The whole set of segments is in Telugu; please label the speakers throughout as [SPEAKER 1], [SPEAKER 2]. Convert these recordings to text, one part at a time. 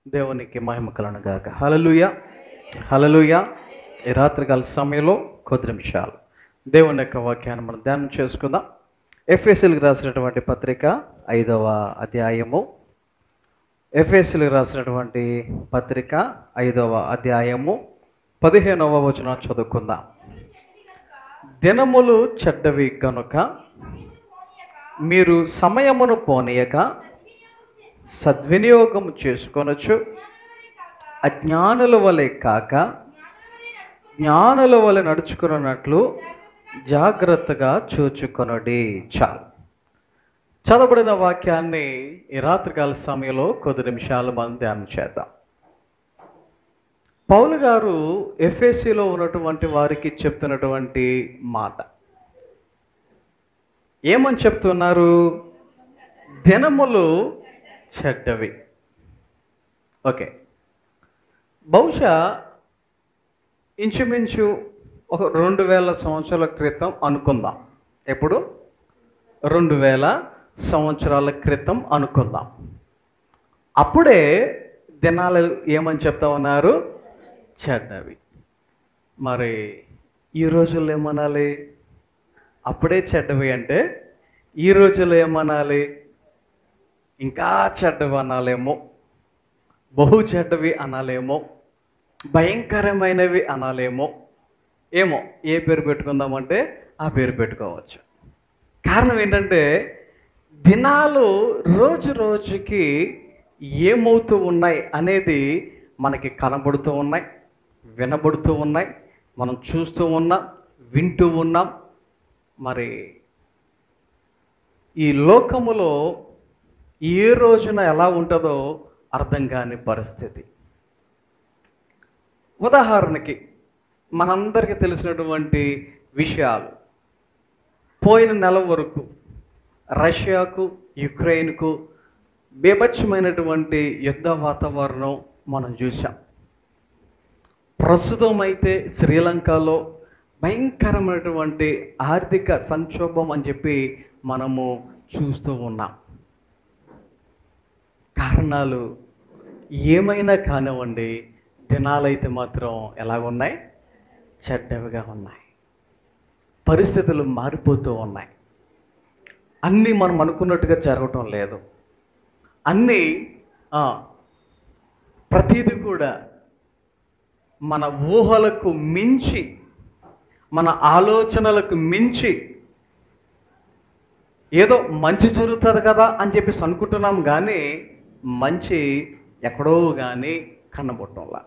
[SPEAKER 1] దేవునికి మహిమ కలుగును గాక. హల్లెలూయా, హల్లెలూయా. ఈ రాత్రికాల సమయంలో కొద్ది నిమిషాలు దేవుని యొక్క వాక్యాన్ని మనం ధ్యానం చేసుకుందాం. ఎఫెసీయులకు రాసినటువంటి పత్రిక 5వ అధ్యాయము. ఎఫెసీయులకు రాసినటువంటి పత్రిక 5వ అధ్యాయము 15వ వచనం చదువుకుందాం. దినములు చెడ్డవి కనుక మీరు సమయమును పోనీయక సద్వినియోగం చేసుకొనొచ్చు. అజ్ఞానుల వలె కాక జ్ఞానుల వలె నడుచుకున్నట్లు జాగ్రత్తగా చూచుకొనుడి. చాలు. చదవబడిన వాక్యాన్ని ఈ రాత్రికాల సమయంలో కొద్ది నిమిషాలు మనం ధ్యానం చేద్దాం. పౌలు గారు ఎఫెసీలో ఉన్నటువంటి వారికి చెప్తున్నటువంటి మాట ఏమని చెప్తున్నారు? దినములు చెడ్డవి. ఓకే, బహుశా ఇంచుమించు ఒక 2000 సంవత్సరాల క్రితం అనుకుందాం. ఎప్పుడు? 2000 సంవత్సరాల క్రితం అనుకుందాం. అప్పుడే దినాలు ఏమని చెప్తా ఉన్నారు? చెడ్డవి. మరి ఈ రోజుల్లో ఏమనాలి? అప్పుడే చెడ్డవి అంటే ఈ రోజుల్లో ఏమనాలి? ఇంకా చెడ్డవి అనాలేమో, బహు చెడ్డవి అనాలేమో, భయంకరమైనవి అనాలేమో. ఏమో ఏ పేరు పెట్టుకుందామంటే ఆ పేరు పెట్టుకోవచ్చు. కారణం ఏంటంటే దినాలు రోజు రోజుకి ఏమవుతూ ఉన్నాయి అనేది మనకి కనబడుతూ ఉన్నాయి, వినబడుతూ ఉన్నాయి, మనం చూస్తూ ఉన్నాం, వింటూ ఉన్నాం. మరి ఈ లోకములో ఏ రోజున ఎలా ఉంటుందో అర్థం కాని పరిస్థితి. ఉదాహరణకి మనందరికీ తెలిసినటువంటి విషయాలు, పోయిన నెల వరకు రష్యాకు యుక్రెయిన్కు బీభత్సమైనటువంటి యుద్ధ వాతావరణం మనం చూసాం. ప్రస్తుతం అయితే శ్రీలంకలో భయంకరమైనటువంటి ఆర్థిక సంక్షోభం అని చెప్పి మనము చూస్తూ ఉన్నాం. కారణాలు ఏమైనా కానివ్వండి, దినాలైతే మాత్రం ఎలాగున్నాయి? చెడ్డవిగా ఉన్నాయి. పరిస్థితులు మారిపోతూ ఉన్నాయి. అన్నీ మనం అనుకున్నట్టుగా జరగటం లేదు. అన్నీ ప్రతిదీ కూడా మన ఊహలకు మించి, మన ఆలోచనలకు మించి ఏదో మంచి జరుగుతుంది కదా అని చెప్పేసి అనుకుంటున్నాం, కానీ మంచి ఎక్కడో కానీ కనబడటంలా.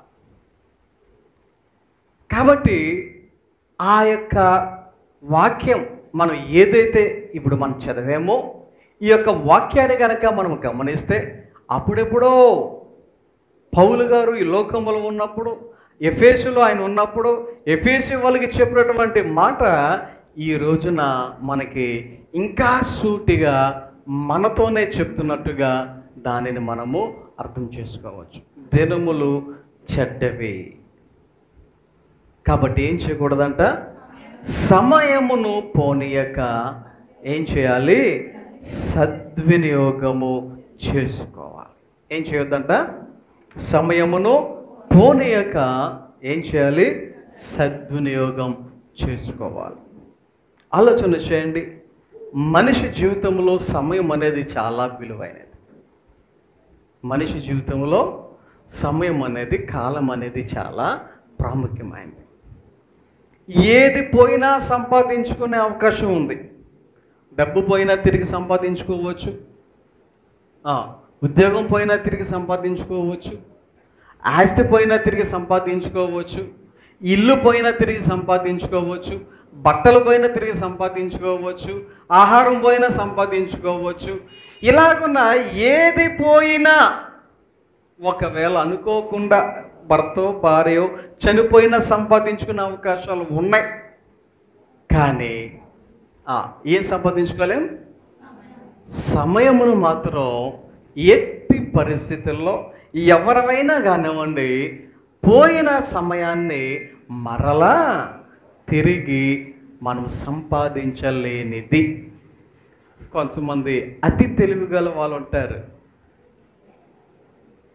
[SPEAKER 1] కాబట్టి ఆ యొక్క వాక్యం మనం ఏదైతే ఇప్పుడు మనం చదివామో, ఈ యొక్క వాక్యాన్ని కనుక మనం గమనిస్తే, అప్పుడెప్పుడో పౌలు గారు ఈ లోకంలో ఉన్నప్పుడు, ఎఫెసీలో ఆయన ఉన్నప్పుడు ఎఫెసీ వాళ్ళకి చెప్పినటువంటి మాట ఈ రోజున మనకి ఇంకా సూటిగా మనతోనే చెప్తున్నట్టుగా దానిని మనము అర్థం చేసుకోవచ్చు. దినములు చెడ్డవి కాబట్టి ఏం చేయకూడదంట? సమయమును పోనీయక ఏం చేయాలి? సద్వినియోగము చేసుకోవాలి. ఏం చేయొద్దంట? సమయమును పోనీయక ఏం చేయాలి? సద్వినియోగం చేసుకోవాలి. ఆలోచన చేయండి. మనిషి జీవితంలో సమయం అనేది చాలా విలువైనది. మనిషి జీవితంలో సమయం అనేది, కాలం అనేది చాలా ప్రాముఖ్యమైనది. ఏది పోయినా సంపాదించుకునే అవకాశం ఉంది. డబ్బు పోయినా తిరిగి సంపాదించుకోవచ్చు, ఉద్యోగం పోయినా తిరిగి సంపాదించుకోవచ్చు, ఆస్తి పోయినా తిరిగి సంపాదించుకోవచ్చు, ఇల్లు పోయినా తిరిగి సంపాదించుకోవచ్చు, బట్టలు పోయినా తిరిగి సంపాదించుకోవచ్చు, ఆహారం పోయినా సంపాదించుకోవచ్చు. ఇలాగున్న ఏది పోయినా, ఒకవేళ అనుకోకుండా భర్తో భార్యో చనిపోయినా సంపాదించుకునే అవకాశాలు ఉన్నాయి. కానీ ఏం సంపాదించుకోలేం? సమయమును మాత్రం ఎట్టి పరిస్థితుల్లో ఎవరైనా కానివ్వండి, పోయిన సమయాన్ని మరలా తిరిగి మనం సంపాదించలేనిది. కొంతమంది అతి తెలివిగల వాళ్ళు ఉంటారు.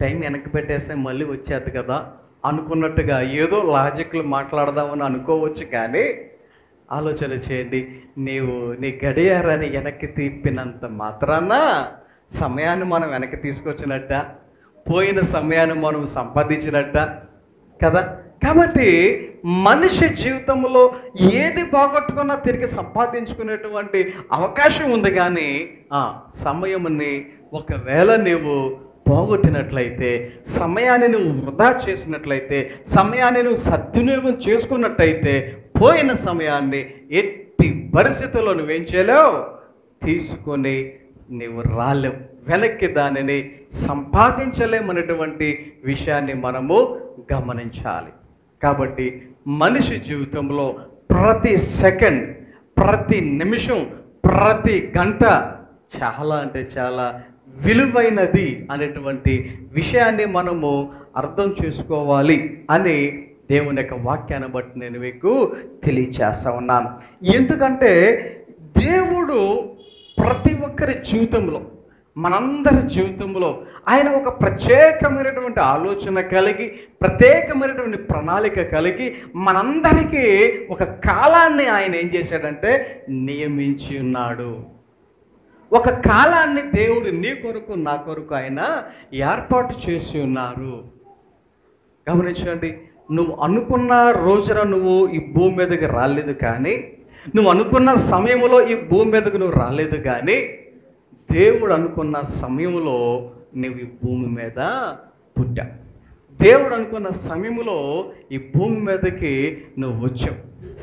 [SPEAKER 1] టైం వెనక్కి పెట్టేస్తే మళ్ళీ వచ్చేది కదా అనుకున్నట్టుగా ఏదో లాజిక్లు మాట్లాడదామని అనుకోవచ్చు. కానీ ఆలోచన చేయండి, నీవు నీ గడియారాన్ని వెనక్కి తిప్పినంత మాత్రాన సమయాన్ని మనం వెనక్కి తీసుకొచ్చినట్ట, పోయిన సమయాన్ని మనం సంపాదించినట్ట కదా. కాబట్టి మనిషి జీవితంలో ఏది పోగొట్టుకున్నా తిరిగి సంపాదించుకునేటువంటి అవకాశం ఉంది. కానీ సమయంని ఒకవేళ నీవు పోగొట్టినట్లయితే, సమయాన్ని నువ్వు వృధా చేసినట్లయితే, సమయాన్ని నువ్వు సద్వినియోగం చేసుకున్నట్టయితే, పోయిన సమయాన్ని ఎట్టి పరిస్థితుల్లో నువ్వేం చేయలేవు, తీసుకొని నువ్వు రాలేవు, వెనక్కి దానిని సంపాదించలేమనేటువంటి విషయాన్ని మనము గమనించాలి. కాబట్టి మనిషి జీవితంలో ప్రతి సెకండ్, ప్రతి నిమిషం, ప్రతి గంట చాలా అంటే చాలా విలువైనది అనేటువంటి విషయాన్ని మనము అర్థం చేసుకోవాలి అని దేవుని యొక్క వాక్యాన్ని బట్టి నేను మీకు తెలియచేస్తా ఉన్నాను. ఎందుకంటే దేవుడు ప్రతి ఒక్కరి జీవితంలో, మనందరి జీవితంలో ఆయన ఒక ప్రత్యేకమైనటువంటి ఆలోచన కలిగి, ప్రత్యేకమైనటువంటి ప్రణాళిక కలిగి మనందరికీ ఒక కాలాన్ని ఆయన ఏం చేశాడంటే నియమించి ఉన్నాడు. ఒక కాలాన్ని దేవుడు నీ కొరకు నా కొరకు ఆయన ఏర్పాటు చేసి ఉన్నారు. గమనించండి, నువ్వు అనుకున్న రోజున నువ్వు ఈ భూమి మీదకి రాలేదు, కానీ నువ్వు అనుకున్న సమయంలో ఈ భూమి మీదకి నువ్వు రాలేదు, కానీ దేవుడు అనుకున్న సమయంలో నువ్వు ఈ భూమి మీద పుట్టావు. దేవుడు అనుకున్న సమయంలో ఈ భూమి మీదకి నువ్వు వచ్చావు.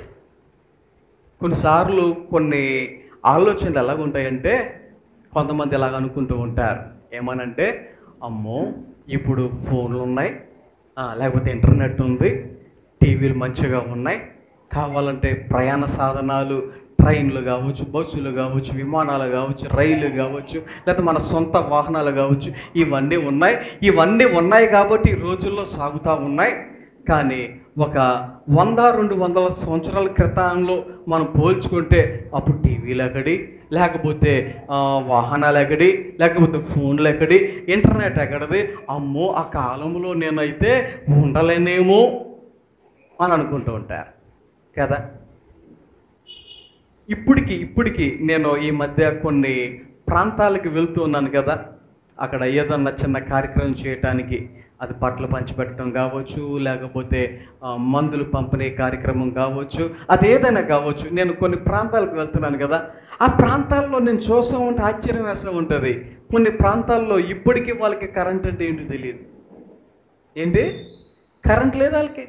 [SPEAKER 1] కొన్నిసార్లు కొన్ని ఆలోచనలు ఎలాగుంటాయంటే, కొంతమంది ఎలాగ అనుకుంటూ ఉంటారు, ఏమనంటే అమ్మో ఇప్పుడు ఫోన్లు ఉన్నాయి, లేకపోతే ఇంటర్నెట్ ఉంది, టీవీలు మంచిగా ఉన్నాయి, కావాలంటే ప్రయాణ సాధనాలు, ట్రైన్లు కావచ్చు, బస్సులు కావచ్చు, విమానాలు కావచ్చు, రైలు కావచ్చు, లేకపోతే మన సొంత వాహనాలు కావచ్చు, ఇవన్నీ ఉన్నాయి కాబట్టి ఈ రోజుల్లో సాగుతూ ఉన్నాయి. కానీ ఒక 100-200 సంవత్సరాల క్రితంలో మనం పోల్చుకుంటే అప్పుడు టీవీలు ఎక్కడి, లేకపోతే వాహనాలు ఎక్కడి, లేకపోతే ఫోన్లు ఎక్కడి, ఇంటర్నెట్ ఎక్కడిది, అమ్మో ఆ కాలంలో నేనైతే ఉండలేనేమో అని అనుకుంటూ ఉంటారు కదా. ఇప్పటికి నేను ఈ మధ్య కొన్ని ప్రాంతాలకు వెళ్తూ ఉన్నాను కదా. అక్కడ ఏదన్నా చిన్న కార్యక్రమం చేయటానికి, అది బట్టలు పంచిపెట్టడం కావచ్చు, లేకపోతే మందులు పంపిణీ కార్యక్రమం కావచ్చు, అది ఏదైనా కావచ్చు. నేను కొన్ని ప్రాంతాలకు వెళ్తున్నాను కదా. ఆ ప్రాంతాల్లో నేను చూస్తూ ఉంటే ఆశ్చర్యం వేస్తూ ఉంటుంది. కొన్ని ప్రాంతాల్లో ఇప్పటికీ వాళ్ళకి కరెంట్ అంటే ఏంటో తెలియదు. ఏంటి కరెంట్ లేదు వాళ్ళకి.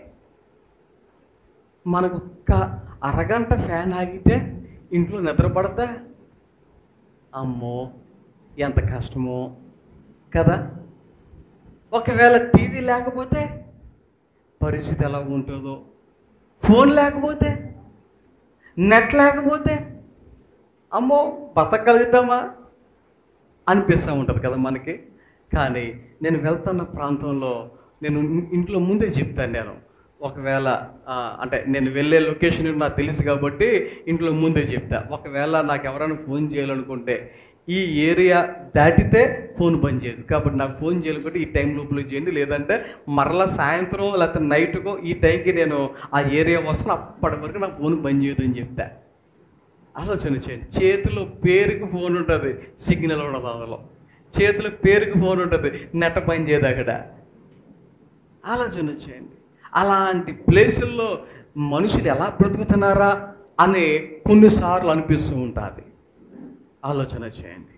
[SPEAKER 1] మనకు ఒక్క అరగంట ఫ్యాన్ ఆగితే ఇంట్లో నిద్రపడతా, అమ్మో ఎంత కష్టమో కదా. ఒకవేళ టీవీ లేకపోతే పరిస్థితి ఎలా ఉంటుందో, ఫోన్ లేకపోతే, నెట్ లేకపోతే అమ్మో బతకగలుగుతామా అనిపిస్తూ ఉంటుంది కదా మనకి. కానీ నేను వెళ్తున్న ప్రాంతంలో నేను ఇంట్లో ముందే చెప్తాను. నేను ఒకవేళ అంటే నేను వెళ్ళే లొకేషన్ నాకు తెలుసు కాబట్టి ఇంట్లో ముందే చెప్తా. ఒకవేళ నాకు ఎవరైనా ఫోన్ చేయాలనుకుంటే ఈ ఏరియా దాటితే ఫోన్ బంద్ చేయదు, కాబట్టి నాకు ఫోన్ చేయాలనుకుంటే ఈ టైం లోపల చేయండి, లేదంటే మరలా సాయంత్రం లేకపోతే నైట్కో ఈ టైంకి నేను ఆ ఏరియా వస్తాను, అప్పటి వరకు నాకు ఫోన్ బంద్ చేయదు అని చెప్తా. ఆలోచన చేయండి, చేతిలో పేరుకి ఫోన్ ఉంటుంది, సిగ్నల్ ఉండదు అందులో. చేతిలో పేరుకి ఫోన్ ఉంటుంది, నెట్ పని చేయదు అక్కడ. ఆలోచన చేయండి, అలాంటి ప్లేసుల్లో మనుషులు ఎలా బ్రతుకుతున్నారా అని కొన్నిసార్లు అనిపిస్తూ ఉంటుంది. ఆలోచన చేయండి,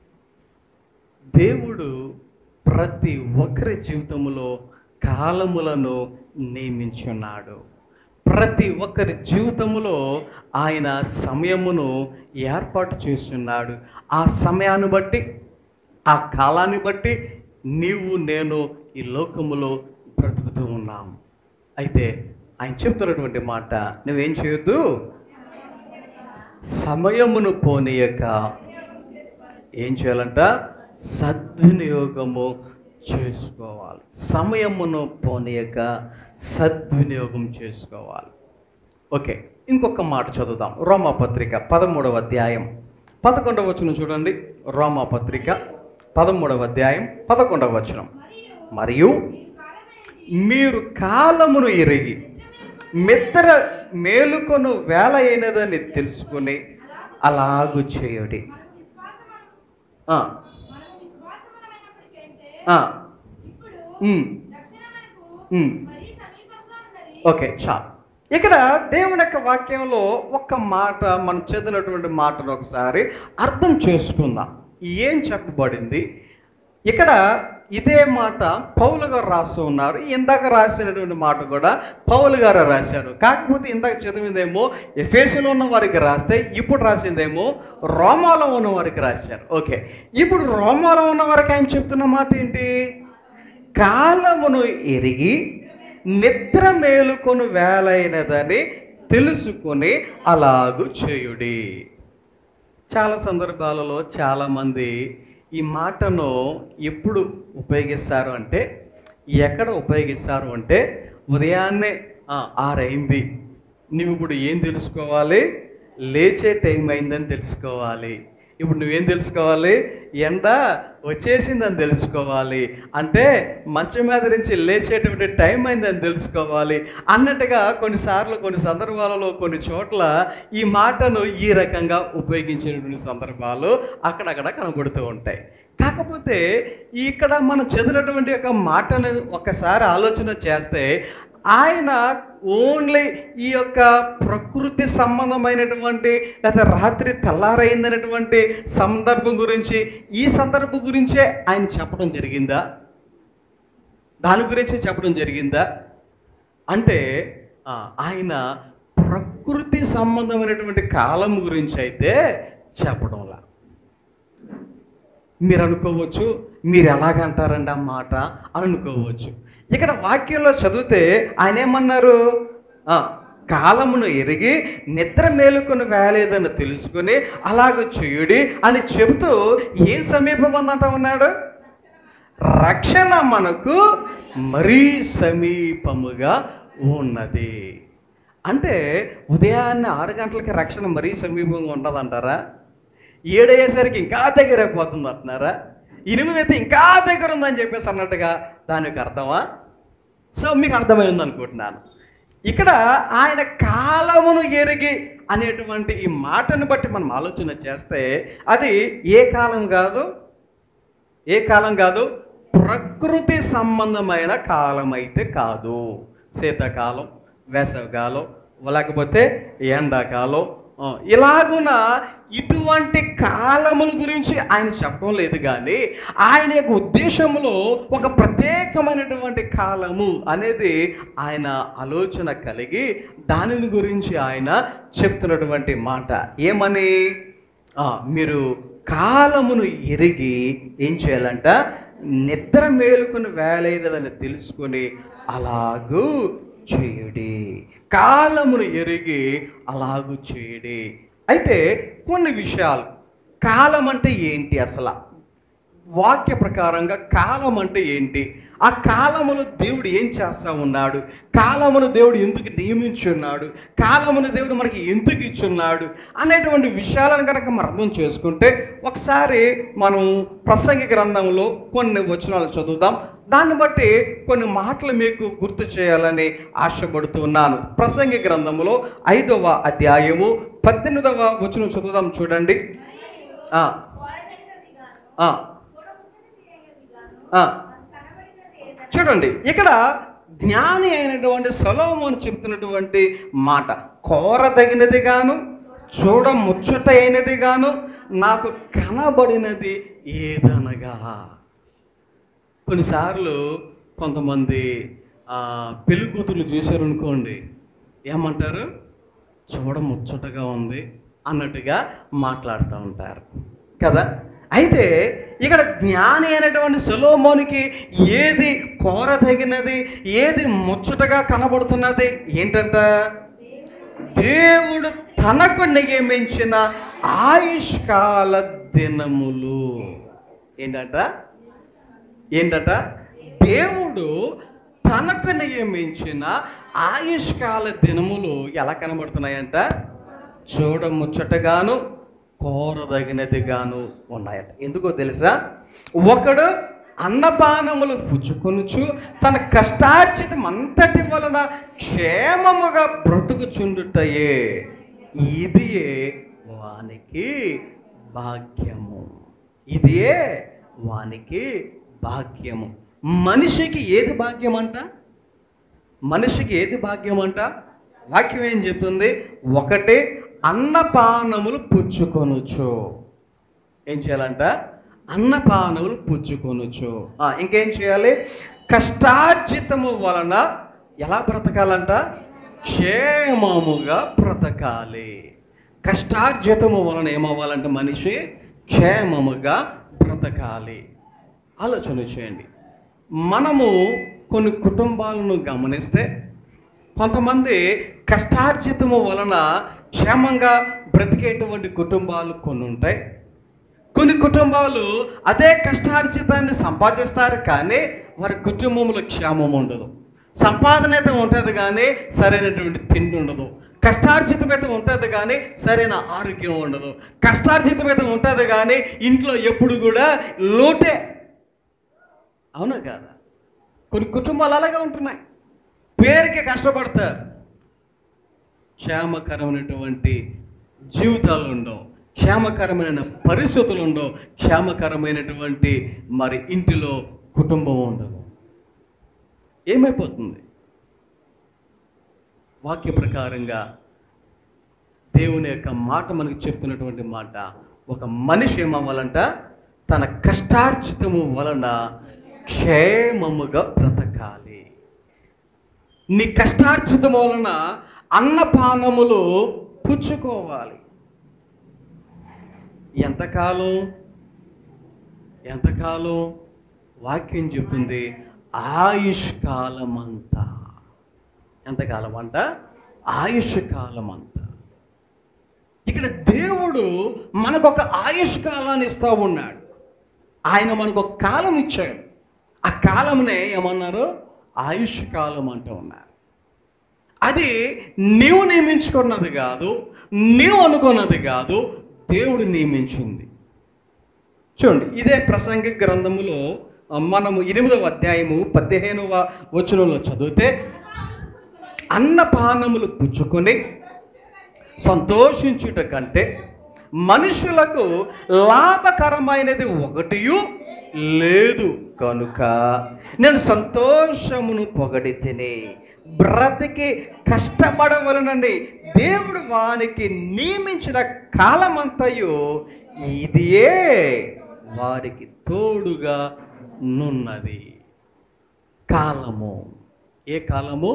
[SPEAKER 1] దేవుడు ప్రతి ఒక్కరి జీవితంలో కాలములను నియమించున్నాడు. ప్రతి ఒక్కరి జీవితంలో ఆయన సమయమును ఏర్పాటు చేస్తున్నాడు. ఆ సమయాన్ని బట్టి, ఆ కాలాన్ని బట్టి నీవు నేను ఈ లోకములో బ్రతుకుతూ ఉన్నాం. అయితే ఆయన చెప్తున్నటువంటి మాట, నువ్వేం చేయొద్దు, సమయమును పోనీయక ఏం చేయాలంట, సద్వినియోగము చేసుకోవాలి. సమయమును పోనీయక సద్వినియోగం చేసుకోవాలి. ఓకే, ఇంకొక మాట చదువుదాం. రోమాపత్రిక 13వ అధ్యాయం 11వ వచనం చూడండి. రోమాపత్రిక 13వ అధ్యాయం 11వ వచనం. మరియు మీరు కాలమును ఎరిగి మిత్ర మేలుకొను వేళ అయినదని తెలుసుకుని అలాగు చేయుడి. ఓకే, చాలు. ఇక్కడ దేవుని యొక్క వాక్యంలో ఒక్క మాట మనం చదివినటువంటి మాటను ఒకసారి అర్థం చేసుకుందాం. ఏం చెప్పబడింది ఇక్కడ? ఇదే మాట పౌలు గారు రాస్తూ ఉన్నారు. ఇందాక రాసినటువంటి మాట కూడా పౌలు గారు రాశారు. కాకపోతే ఇందాక చదివిందేమో ఎఫెసులో ఉన్న వారికి రాస్తే, ఇప్పుడు రాసిందేమో రోమాలో ఉన్న వారికి రాశారు. ఓకే, ఇప్పుడు రోమాలో ఉన్న వారికి ఆయన చెప్తున్న మాట ఏంటి? కాలమును ఎరిగి నిద్ర మేలుకొను వేలైనదని తెలుసుకొని అలాగు చేయుడి. చాలా సందర్భాలలో చాలామంది ఈ మాటను ఎప్పుడు ఉపయోగిస్తారు అంటే, ఎక్కడ ఉపయోగిస్తారు అంటే, ఉదయాన్నే 6 అయింది, నువ్వు ఇప్పుడు ఏం తెలుసుకోవాలి? లేచే టైం అయిందని తెలుసుకోవాలి. ఇప్పుడు నువ్వేం తెలుసుకోవాలి? ఎండ వచ్చేసిందని తెలుసుకోవాలి. అంటే మంచం మీద నుంచి లేచేటువంటి టైం అయిందని తెలుసుకోవాలి అన్నట్టుగా కొన్నిసార్లు కొన్ని సందర్భాలలో కొన్ని చోట్ల ఈ మాటను ఈ రకంగా ఉపయోగించేటువంటి సందర్భాలు అక్కడక్కడ కనబడుతూ ఉంటాయి. కాకపోతే ఇక్కడ మనం చదివినటువంటి ఒక మాటను ఒకసారి ఆలోచన చేస్తే, ఆయన ఓన్లీ ఈ యొక్క ప్రకృతి సంబంధమైనటువంటి లేదా రాత్రి తెల్లారైందనేటువంటి సందర్భం గురించి, ఈ సందర్భం గురించే ఆయన చెప్పడం జరిగిందా? దాని గురించే చెప్పడం జరిగిందా అంటే, ఆయన ప్రకృతి సంబంధమైనటువంటి కాలం గురించి అయితే చెప్పడంలా. మీరు అనుకోవచ్చు, మీరు ఎలాగంటారండి ఆ మాట అని అనుకోవచ్చు. ఇక్కడ వాక్యంలో చదివితే ఆయన ఏమన్నారు? కాలమును ఎరిగి నిద్ర మేలుకొని వేలేదని తెలుసుకుని అలాగ చేయుడి అని చెబుతూ ఏం సమీపం ఉందంట ఉన్నాడు? రక్షణ మనకు మరీ సమీపముగా ఉన్నది. అంటే ఉదయాన్నే 6 గంటలకి రక్షణ మరీ సమీపంగా ఉండదంటారా? 7 అయ్యేసరికి ఇంకా దగ్గర అయిపోతుంది అంటున్నారా? 8 అయితే ఇంకా దగ్గర ఉందని చెప్పేసి అన్నట్టుగా దానికి అర్థమా? సో మీకు అర్థమై ఉంది అనుకుంటున్నాను. ఇక్కడ ఆయన కాలమును ఎరిగి అనేటువంటి ఈ మాటను బట్టి మనం ఆలోచన చేస్తే, అది ఏ కాలం కాదు, ప్రకృతి సంబంధమైన కాలం అయితే కాదు. శీతాకాలం, వేసవికాలం, లేకపోతే ఎండాకాలం, ఇలాగున ఇటువంటి కాలముల గురించి ఆయన చెప్పడం లేదు. కానీ ఆయన యొక్క ఉద్దేశంలో ఒక ప్రత్యేకమైనటువంటి కాలము అనేది ఆయన ఆలోచన కలిగి దానిని గురించి ఆయన చెప్తున్నటువంటి మాట ఏమని? మీరు కాలమును ఎరిగి ఏం చేయాలంట? నిద్ర మేలుకుని వేలైనదని తెలుసుకొని అలాగూ చేయుడి. కాలమును ఎరిగి అలాగూ చేయుడి. అయితే కొన్ని విషయాలు, కాలం అంటే ఏంటి అసలు? వాక్య ప్రకారంగా కాలం అంటే ఏంటి? ఆ కాలమును దేవుడు ఏం చేస్తా ఉన్నాడు? కాలమును దేవుడు ఎందుకు నియమించున్నాడు? కాలమును దేవుడు మనకి ఎందుకు ఇచ్చున్నాడు అనేటువంటి విషయాలను కనుక మనం అర్థం చేసుకుంటే, ఒకసారి మనం ప్రసంగి గ్రంథంలో కొన్ని వచనాలు చదువుదాం. దాన్ని బట్టి కొన్ని మాటలు మీకు గుర్తు చేయాలని ఆశపడుతున్నాను. ప్రసంగి గ్రంథంలో 5వ అధ్యాయము 18వ వచనం చదువుదాం. చూడండి. చూడండి, ఇక్కడ జ్ఞాని అయినటువంటి సొలొమోను చెప్తున్నటువంటి మాట, కోరదగినది గాను చూడ ముచ్చట అయినది గాను నాకు కనబడినది ఏదనగా. కొన్నిసార్లు కొంతమంది పెళ్లి కూతుర్లు చూశారనుకోండి, ఏమంటారు? చూడ ముచ్చటగా ఉంది అన్నట్టుగా మాట్లాడుతూ ఉంటారు కదా. అయితే ఇక్కడ జ్ఞాని అయినటువంటి సొలొమోనుకి ఏది కోరదగినది, ఏది ముచ్చటగా కనబడుతున్నది ఏంటంట? దేవుడు తనకు నియమించిన ఆయుష్కాల దినములు. ఏంటట? దేవుడు తనకు నియమించిన ఆయుష్కాల దినములు ఎలా కనబడుతున్నాయంట? చూడ ముచ్చటగాను కోరదగినదిగాను ఉన్నాయట. ఎందుకో తెలుసా? ఒకడు
[SPEAKER 2] అన్నపానములు పుచ్చుకొనుచు తన కష్టార్జితం అంతటి వలన క్షేమముగా బ్రతుకుచుండుటయే ఇదియే వానికి భాగ్యము. ఇదియే వానికి భాగ్యము. మనిషికి ఏది భాగ్యం అంట? మనిషికి ఏది భాగ్యం అంట? వాక్యం ఏం చెప్తుంది? ఒకటి, అన్నపానములు పుచ్చుకొనుచు. ఏం చేయాలంట? అన్నపానములు పుచ్చుకొనుచు. ఇంకేం చేయాలి? కష్టార్జితము వలన ఎలా బ్రతకాలంట? క్షేమముగా బ్రతకాలి. కష్టార్జితము వలన ఏమవ్వాలంటే మనిషి క్షేమముగా బ్రతకాలి. ఆలోచన చేయండి. మనము కొన్ని కుటుంబాలను గమనిస్తే కొంతమంది కష్టార్జితము వలన క్షేమంగా బ్రతికేటువంటి కుటుంబాలు కొన్ని ఉంటాయి. కొన్ని కుటుంబాలు అదే కష్టార్జితాన్ని సంపాదిస్తారు, కానీ వారి కుటుంబంలో క్షేమం ఉండదు. సంపాదన అయితే ఉంటుంది కానీ సరైనటువంటి తిండి ఉండదు. కష్టార్జితం అయితే ఉంటుంది కానీ సరైన ఆరోగ్యం ఉండదు. కష్టార్జితం అయితే ఉంటుంది కానీ ఇంట్లో ఎప్పుడు కూడా లోటే. అవునా కాదా? కొన్ని కుటుంబాలు అలాగే ఉంటున్నాయి. పేరుకి కష్టపడతారు, క్షేమకరమైనటువంటి జీవితాలు ఉండవు, క్షేమకరమైన పరిస్థితులు ఉండవు, క్షేమకరమైనటువంటి మరి ఇంటిలో కుటుంబం ఉండదు. ఏమైపోతుంది? వాక్య ప్రకారంగా దేవుని యొక్క మాట మనకు చెప్తున్నటువంటి మాట, ఒక మనిషి ఏమవ్వాలంట? తన కష్టార్జితము వలన క్షేమముగా బ్రతకాలి. నీ కష్టార్జితము వలన అన్నపానములు పుచ్చుకోవాలి. ఎంతకాలం? వాక్యం చెప్తుంది ఆయుష్కాలం అంతా. ఎంతకాలం అంట? ఆయుష్కాలం అంతా. ఇక్కడ దేవుడు మనకు ఒక ఆయుష్కాలాన్ని ఇస్తూ ఉన్నాడు. ఆయన మనకు ఒక కాలం ఇచ్చాడు. ఆ కాలంనే ఏమన్నారు? ఆయుష్కాలం అంటూ ఉన్నారు. అది నీవు నియమించుకున్నది కాదు, నీవు అనుకున్నది కాదు, దేవుడు నియమించింది. చూడండి, ఇదే ప్రసంగి గ్రంథములో మనము 8వ అధ్యాయము 15వ వచనంలో చదివితే, అన్నపానములు పుచ్చుకొని సంతోషించుట కంటే మనుషులకు లాభకరమైనది ఒకటియు లేదు కనుక నేను సంతోషమును పొగడితిని. బ్రతికి కష్టపడవలనండి. దేవుడు వానికి నియమించిన కాలమంతయు ఇదియే వారికి తోడుగా నున్నది. కాలము. ఏ కాలము?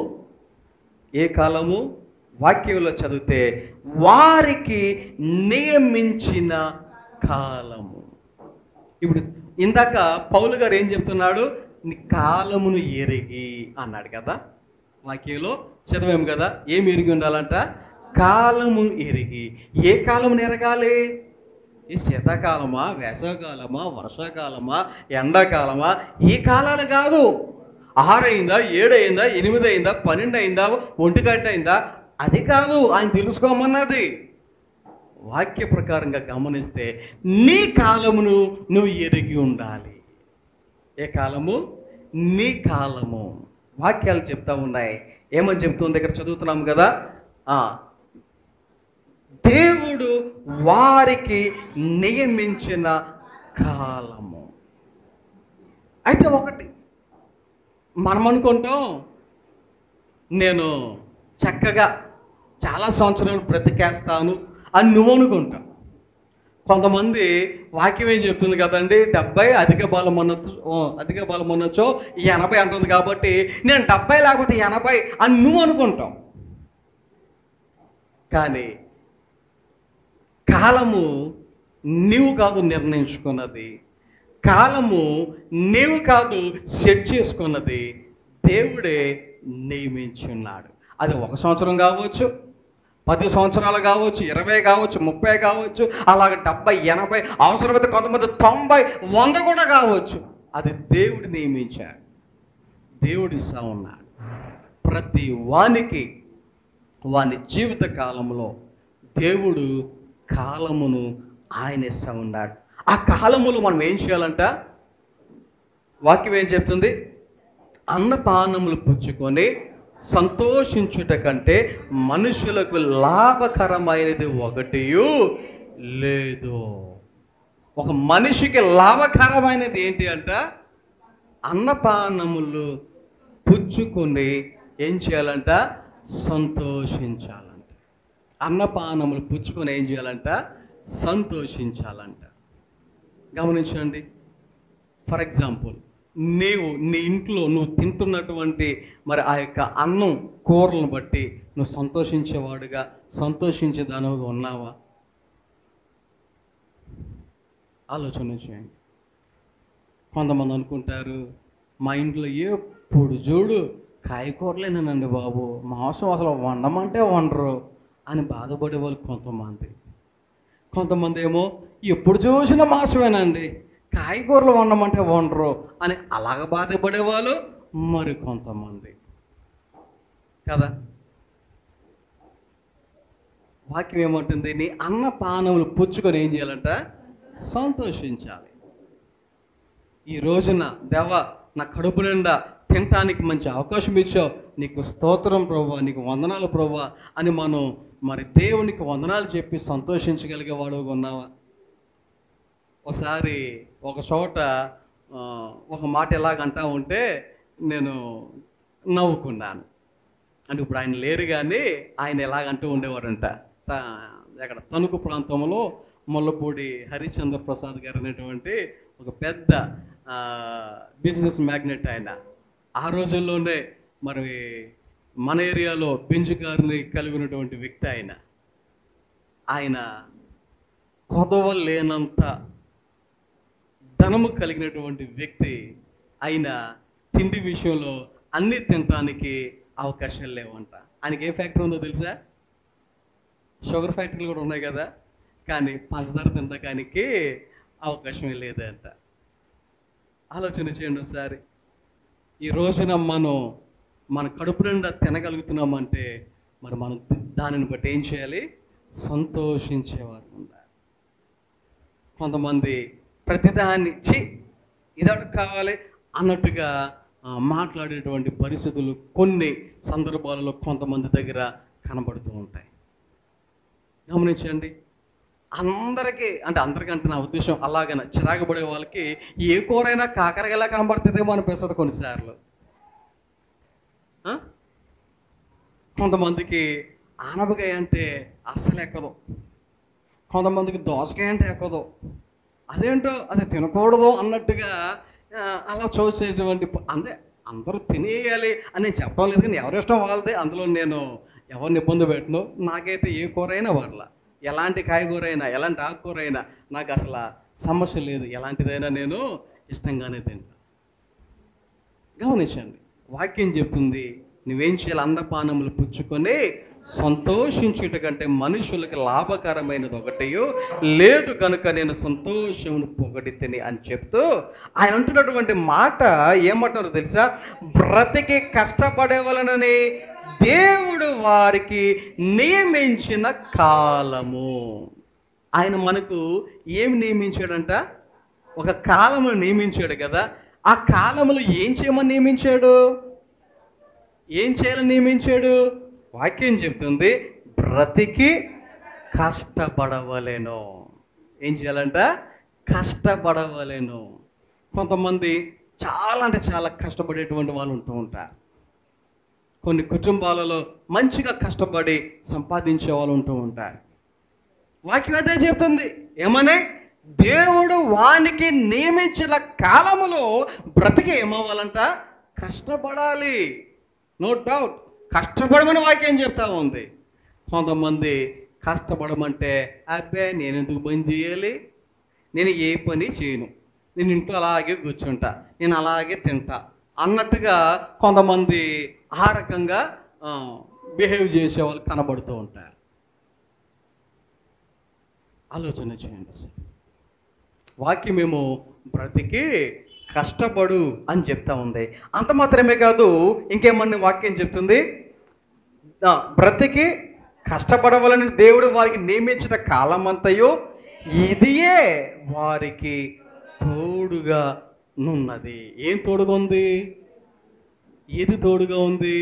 [SPEAKER 2] వాక్యంలో చదివితే వారికి నియమించిన కాలము. ఇప్పుడు ఇందాక పౌలు గారు ఏం చెప్తున్నాడు? నీ కాలమును ఎరిగి అన్నాడు కదా. వాక్యంలో చదివాము కదా. ఏమి ఎరిగి ఉండాలంట? కాలము ఎరిగి. ఏ కాలమును ఎరగాలి? ఈ శీతాకాలమా, వేసవకాలమా, వర్షాకాలమా, ఎండాకాలమా? ఈ కాలాలు కాదు. 6 అయిందా, 7 అయిందా, 8 అయిందా, 12 అయిందా, 1 అయిందా? అది కాదు ఆయన తెలుసుకోమన్నది. వాక్య ప్రకారంగా గమనిస్తే నీ కాలమును నువ్వు ఎరిగి ఉండాలి. ఏ కాలము? నీ కాలము. వాక్యాలు చెప్తా ఉన్నాయి. ఏమని చెప్తుంది? ఇక్కడ చదువుతున్నాము కదా. దేవుడు వారికి నియమించిన కాలము. అయితే ఒకటి మనం అనుకుంటాం, నేను చక్కగా చాలా సంవత్సరాలు బ్రతికేస్తాను అని నువ్వు అనుకుంటావు. కొంతమంది వాక్యం ఏం చెప్తుంది కదండి, 70 అధిక బలం అనొచ్చో 80 అంటుంది కాబట్టి నేను 70 లేకపోతే 80 అని నువ్వు అనుకుంటావు. కానీ కాలము నీవు కాదు నిర్ణయించుకున్నది. కాలము నీవు కాదు సెట్ చేసుకున్నది. దేవుడే నియమించున్నాడు. అది 1 సంవత్సరం కావచ్చు, 10 సంవత్సరాలు కావచ్చు, 20 కావచ్చు, 30 కావచ్చు, అలాగే 70, 80, అవసరమైతే కొంతమంది 90, 100 కూడా కావచ్చు. అది దేవుడు నియమించాడు. దేవుడు ఇస్తా ఉన్నాడు. ప్రతి వానికి వాని జీవిత కాలంలో దేవుడు కాలమును ఆయన ఇస్తా ఉన్నాడు. ఆ కాలములో మనం ఏం చేయాలంట? వాక్యం ఏం చెప్తుంది? అన్నపానములు పుచ్చుకొని సంతోషించుట కంటే మనుషులకు లాభకరమైనది ఒకటియు లేదు. ఒక మనిషికి లాభకరమైనది ఏంటి అంట? అన్నపానములు పుచ్చుకొని ఏం చేయాలంట? సంతోషించాలంట. అన్నపానములు పుచ్చుకొని ఏం చేయాలంట? సంతోషించాలంట. గమనించండి. ఫర్ ఎగ్జాంపుల్, నీ ఇంట్లో నువ్వు తింటున్నటువంటి మరి ఆ యొక్క అన్నం కూరలను బట్టి నువ్వు సంతోషించేవాడుగా, సంతోషించేదానిగా ఉన్నావా? ఆలోచన చేయండి. కొంతమంది అనుకుంటారు, మా ఇంట్లో ఎప్పుడు చూడు కాయకూరలేనండి బాబు, మాంసం అసలు వండమంటే వండరు అని బాధపడే వాళ్ళు కొంతమంది. కొంతమంది ఏమో ఎప్పుడు చూసినా మాంసమేనండి, కాయగూరలు వండమంటే వండరు అని అలాగ బాధపడేవాళ్ళు మరి కొంతమంది కదా. వాక్యం ఏమంటుంది? నీ అన్నపానములు పుచ్చుకొని ఏం చేయాలంట? సంతోషించాలి. ఈ రోజున దేవా నా కడుపు నిండా తినటానికి మంచి అవకాశం ఇచ్చావు, నీకు స్తోత్రం ప్రభువా, నీకు వందనాలు ప్రభువా అని మనం మరి దేవునికి వందనాలు చెప్పి సంతోషించగలిగే వాడు ఉన్నావా? ఒకసారి ఒక చోట ఒక మాట ఎలాగంటా ఉంటే నేను నవ్వుకున్నాను. అంటే ఇప్పుడు ఆయన లేరు, కానీ ఆయన ఎలాగంటూ ఉండేవారంట. అక్కడ తణుకు ప్రాంతంలో ముల్లపూడి హరిచంద్ర ప్రసాద్ గారు అనేటువంటి ఒక పెద్ద బిజినెస్ మ్యాగ్నెట్ ఆయన. ఆ రోజుల్లోనే మరి మన ఏరియాలో బెంజ్ గారిని కలిగినటువంటి వ్యక్తి ఆయన. ఆయన కొదవలేనంత ధనము కలిగినటువంటి వ్యక్తి. ఆయన తిండి విషయంలో అన్ని తినటానికి అవకాశాలు లేవంట. ఆయనకి ఏ ఫ్యాక్టరీ ఉందో తెలుసా? షుగర్ ఫ్యాక్టరీలు కూడా ఉన్నాయి కదా, కానీ పంచదార తినడానికి అవకాశమే లేదంట. ఆలోచన చేయండి ఒకసారి. ఈ రోజున మన కడుపు నిండా తినగలుగుతున్నామంటే మరి మనం దానిని బట్టి ఏం చేయాలి? సంతోషించేవారు ఉండాలి. కొంతమంది ప్రతిదాన్ని ఇదొకటి కావాలి అన్నట్టుగా మాట్లాడేటువంటి పరిస్థితులు కొన్ని సందర్భాలలో కొంతమంది దగ్గర కనబడుతూ ఉంటాయి. గమనించండి. అందరికీ అంటే అందరికంటే నా ఉద్దేశం అలాగైనా చిరాకుపడే వాళ్ళకి ఏ కూరైనా కాకరగా కనబడుతుందేమో అనిపిస్తుంది కొన్నిసార్లు. కొంతమందికి ఆనపకాయ అంటే అస్సలు ఎక్కదు, కొంతమందికి దోసకాయ అంటే ఎక్కదు. అదేంటో అది తినకూడదు అన్నట్టుగా అలా చూసేటువంటి అందరూ తినేయాలి అని నేను చెప్పడం లేదు, కానీ ఎవరి ఇష్టం వాళ్ళదే. అందులో నేను ఎవరిని ఇబ్బంది పెట్టను. నాకైతే ఏ కూర అయినా వర్ల, ఎలాంటి కాయగూర అయినా, ఎలాంటి ఆకుకూర అయినా నాకు అసలు సమస్య లేదు. ఎలాంటిదైనా నేను ఇష్టంగానే తింటాను. గమనించండి, వాక్యం చెప్తుంది నువ్వేం చేయాలి? అన్నపానములు పుచ్చుకొని సంతోషించుట కంటే మనుషులకి లాభకరమైనది ఒకటియో లేదు కనుక నేను సంతోషమును పొగడితిని అని చెప్తూ ఆయన అంటున్నటువంటి మాట ఏమంటారో తెలుసా? బ్రతికి కష్టపడేవాళ్ళనని దేవుడు వారికి నియమించిన కాలము. ఆయన మనకు ఏమి నియమించాడంట? ఒక కాలమును నియమించాడు కదా. ఆ కాలములో ఏం చేయమని నియమించాడు? ఏం చేయాలని నియమించాడు? వాక్యం చెప్తుంది బ్రతికి కష్టపడవలేను. ఏం చేయాలంట? కష్టపడవలేను. కొంతమంది చాలా అంటే చాలా కష్టపడేటువంటి వాళ్ళు ఉంటూ ఉంటారు. కొన్ని కుటుంబాలలో మంచిగా కష్టపడి సంపాదించే వాళ్ళు ఉంటూ ఉంటారు. వాక్యం అదే చెప్తుంది. ఏమనే? దేవుడు వానికి నియమించిన కాలములో బ్రతికి ఏమవ్వాలంట? కష్టపడాలి. నో డౌట్, కష్టపడమని వాక్యం చెప్తా ఉంది. కొంతమంది కష్టపడమంటే అబ్బే నేను ఎందుకు పని చేయాలి, నేను ఏ పని చేయను, నేను ఇంట్లో అలాగే కూర్చుంటా, నేను అలాగే తింటా అన్నట్టుగా కొంతమంది ఆ రకంగా బిహేవ్ చేసే వాళ్ళు కనబడుతూ ఉంటారు. ఆలోచన చేయండి. వాక్యమేమో బ్రతికి కష్టపడు అని చెప్తా ఉంది. అంత మాత్రమే కాదు, ఇంకేమన్నా వాక్యం చెప్తుంది, బ్రతికి కష్టపడవాలని దేవుడు వారికి నియమించిన కాలం అంతయో ఇదియే వారికి తోడుగా నున్నది. ఏం తోడుగా ఉంది? ఏది తోడుగా ఉంది?